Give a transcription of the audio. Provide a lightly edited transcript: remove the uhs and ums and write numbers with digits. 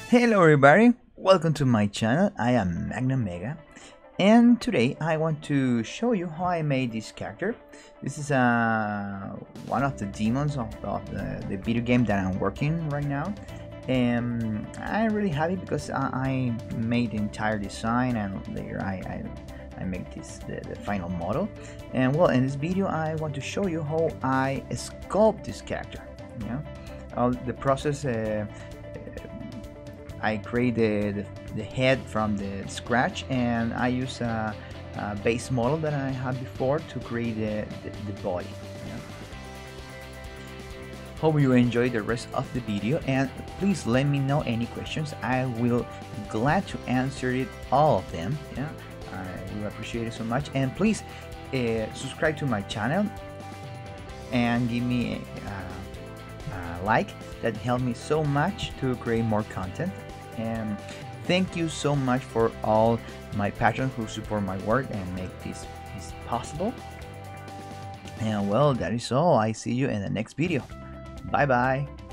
Hello everybody, welcome to my channel. I am Magna Mega, and today I want to show you how I made this character. This is one of the demons of the video game that I'm working right now, and I'm really happy because I made the entire design, and later I make the final model. And well, in this video I want to show you how I sculpt this character. The process. I create the head from the scratch, and I use a base model that I had before to create the body. Hope you enjoy the rest of the video, and please let me know any questions. I will be glad to answer it, all of them. I will appreciate it so much, and please subscribe to my channel and give me a like. That helped me so much to create more content. And thank you so much for all my patrons who support my work and make this possible. And well, that is all. I see you in the next video. Bye bye.